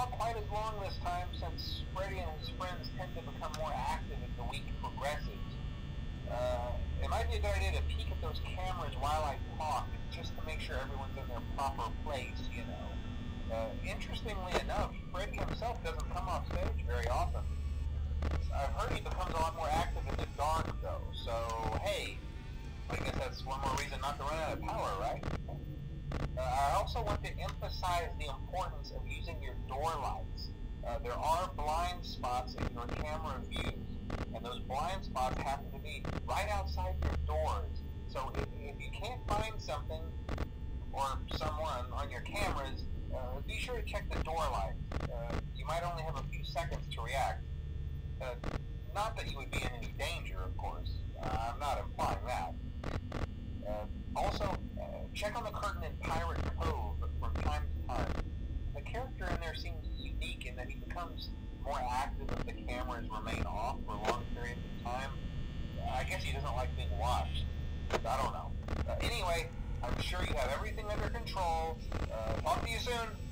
not quite as long this time, since Freddy and his friends tend to become more active as the week progresses. It might be a good idea to peek at those cameras while I talk, just to make sure everyone's in their proper place, you know. Interestingly enough, Freddy himself doesn't come off stage very often. I've heard he becomes a lot more active in the dark, though, so hey, I guess that's one more reason not to run out of power, right? I also want to emphasize the importance of using your door lights. There are blind spots in your camera views, and those blind spots happen to be right outside your doors. So if you can't find something or someone on your cameras, be sure to check the door lights. You might only have a few seconds to react. Not that you would be in any danger, of course. I'm not implying that. Also, check on the curtain in Pirate Cove from time to time. The character in there seems unique in that he becomes more active if the cameras remain off for long periods of time. I guess he doesn't like being watched. I don't know. Anyway, I'm sure you have everything under control. Talk to you soon.